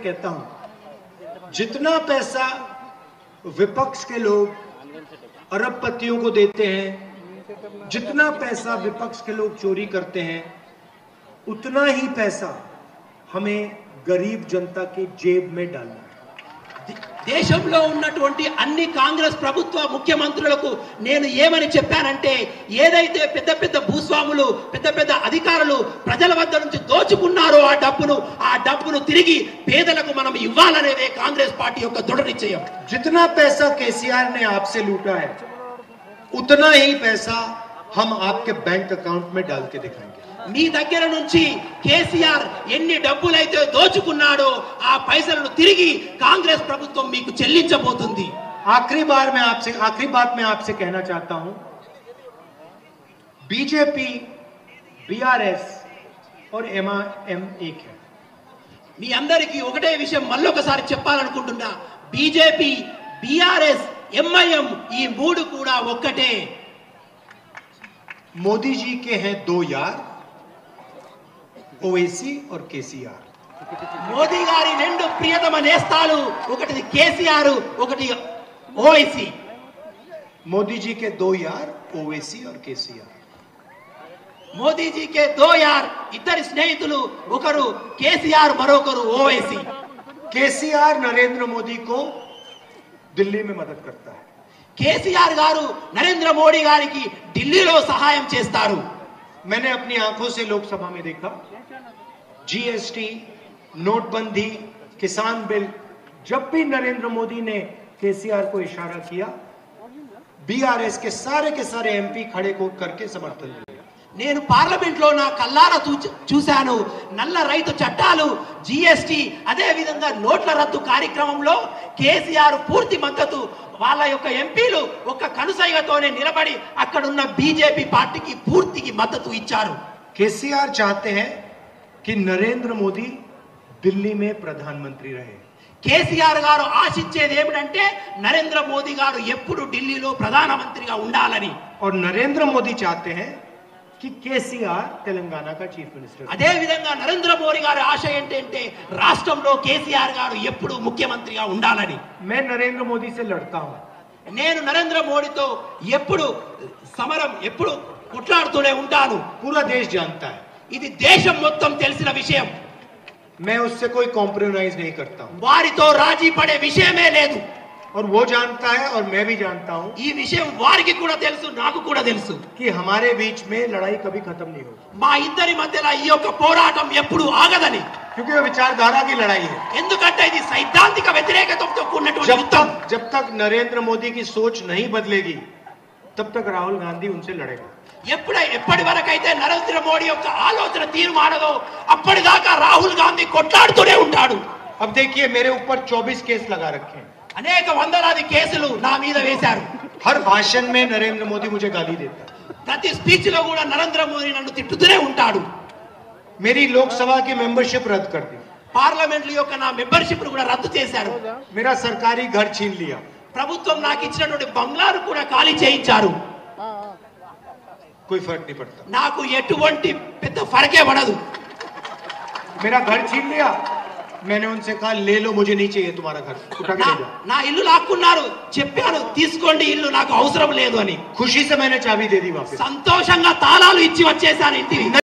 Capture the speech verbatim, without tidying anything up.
कहता हूं, जितना पैसा विपक्ष के लोग अरबपतियों को देते हैं, जितना पैसा विपक्ष के लोग चोरी करते हैं, उतना ही पैसा हमें गरीब जनता की जेब में डालना है। దేశంలో ఉన్నటువంటి అన్ని కాంగ్రెస్ ప్రభుత్వ ముఖ్యమంత్రులకు నేను ఏమని చెప్పానంటే, ఏదైతే పెద్ద పెద్ద భూస్వాములు పెద్ద పెద్ద అధికారులు ప్రజల వద్ద నుంచి దోచుకున్నారో ఆ డబ్బును ఆ డబ్బును తిరిగి పేదలకు మనం ఇవ్వాలనేదే కాంగ్రెస్ పార్టీ యొక్క దృఢ నిశ్చయం। जितना पैसा केसीआर ने आपसे लूटा है, उतना ही पैसा हम आपके बैंक अकाउंट में डाल के दिखाएंगे। మీ దగ్గర నుంచి కేసీఆర్ ఎన్ని డబ్బులైతే దోచుకున్నాడో ఆ పైసలను తిరిగి కాంగ్రెస్ ప్రభుత్వం మీకు చెల్లించబోతుంది। आखिरी बार मैं आपसे आखिरी बात मैं आपसे कहना चाहता हूं, बीजेपी, बीआरएस और एमआईएम एक है। మీ అందరికీ ఒకటే విషయం మళ్ళొకసారి చెప్పాలనుకుంటున్నా, బీజేపీ, బీఆర్ఎస్, ఎంఐఎం ఈ మూడు కూడా ఒక్కటే। मोदी जी के हैं दो यार, ओवैसी और केसीआर। మోదీ గారి రెండు ప్రియతమ నేస్తాలు, ఒకటి కేసీఆర్, ఒకటి ఓవైసీ। मोदी जी के दो यार, ओवैसी और केसीआर। మోదీ जी के दो यार, ఇద్దరు స్నేహితులు, ఒకరు కేసీఆర్, మరొకరు ఓవైసీ। केसीआर नरेंद्र मोदी को दिल्ली में मदद करता है। కేసీఆర్ గారు నరేంద్ర మోడీ గారికి ఢిల్లీలో సహాయం చేస్తారు। मैंने अपनी आंखों से लोकसभा में देखा, जीएसटी, नोटबंदी, किसान बिल, जब भी नरेंद्र मोदी ने केसीआर को इशारा किया, बीआरएस के सारे के सारे एमपी खड़े को करके समर्थन दिया। నేను పార్లమెంట్ లో నా కల్లారా చూశాను, నల్ల రైతు చట్టాలు, జీఎస్టీ, అదే విధంగా నోట్ల రద్దు కార్యక్రమంలో కేసీఆర్ పూర్తి మద్దతు, వాళ్ళ యొక్క ఎంపీలు ఒక కనుసైగతోనే నిలబడి అక్కడున్న బీజేపీ పార్టీకి పూర్తికి మద్దతు ఇచ్చారు। केसीआर चाहते हैं कि नरेंद्र मोदी दिल्ली में प्रधानमंत्री रहे। కేసీఆర్ గారు ఆశించేది ఏమిటంటే నరేంద్ర మోదీ గారు ఎప్పుడు ఢిల్లీలో ప్రధానమంత్రిగా ఉండాలని। और नरेंद्र मोदी चाहते हैं कि केसीआर तेलंगाना का चीफ मिनिस्टर। అదే విధంగా నరేంద్ర మోడీ గారి ఆశ ఏంటంటే రాష్ట్రంలో కేసీఆర్ గారు ఎప్పుడు ముఖ్యమంత్రిగా ఉండాలని। मैं नरेंद्र मोदी से लड़ता हूं, నేను నరేంద్ర మోడీతో ఎప్పుడు సమరం ఎప్పుడు కొట్లాడుతూనే ఉంటాను। पूरा देश जानता है, ఇది దేశం మొత్తం తెలిసిన విషయం। मैं उससे कोई कॉम्प्रोमाइज नहीं करता हूं। వారితో రాజీ పడే విషయమే లేదు। और वो जानता है और मैं भी जानता हूं ఈ విషయం వారికి కూడా తెలుసు, నాకు కూడా తెలుసు कि हमारे बीच में लड़ाई कभी खत्म नहीं होगी, మా ఇద్దరి మధ్యలో ఈ యొక్క పోరాటం ఎప్పుడు ఆగదని। क्योंकि वो विचारधारा की लड़ाई है। ఎందుకంటే ఇది సైద్ధాంతిక వ్యతిరేకతతో కూడినటువంటి जब యుద్ధం। तक जब तक नरेंद्र मोदी की सोच नहीं बदलेगी, तब तक राहुल गांधी उनसे लड़ेगा। ఎప్పుడ ఎప్పటి వరకైతే నరేంద్ర మోడీ యొక్క ఆలోచన తీరు మారదో అప్పటిదాకా రాహుల్ గాంధీ కొట్లాడుతూనే ఉంటాడు। अब देखिए, मेरे ऊपर चौबीस केस लगा रखे हैं। అనేక వందలాది కేసులు నా మీద వేశారు। हर भाषण में नरेंद्र मोदी मुझे गाली देता है। ప్రతి స్పీచ్ లో కూడా నరేంద్ర మోదీ నన్ను తిట్టుతూనే ఉంటాడు। मेरी लोकसभा की मेंबरशिप रद्द कर दी, పార్లమెంట్ యొక్క నా మెంబర్షిప్ కూడా రద్దు చేశారు। मेरा सरकारी घर छीन लिया, ప్రభుత్వం నాకు ఇచ్చినటువంటి బంగ్లాను కూడా ఖాళీ చేయించారు। कोई फर्क नहीं पड़ता। నాకు ఎటువంటి పెద్ద ఫరకే పడదు। मेरा घर छीन लिया, मैंने उनसे कहा ले लो, मुझे नहीं चाहिए तुम्हारा घर, उठा के ले जाओ। నా ఇల్లు లాక్కున్నారు, చెప్పాను తీసుకోండి ఇల్లు, నాకు అవసరం లేదు అని। खुशी से मैंने चाबी दे दी वापस। సంతోషంగా తాళాలు ఇచ్చి వచ్చేసాను ఇంటికి।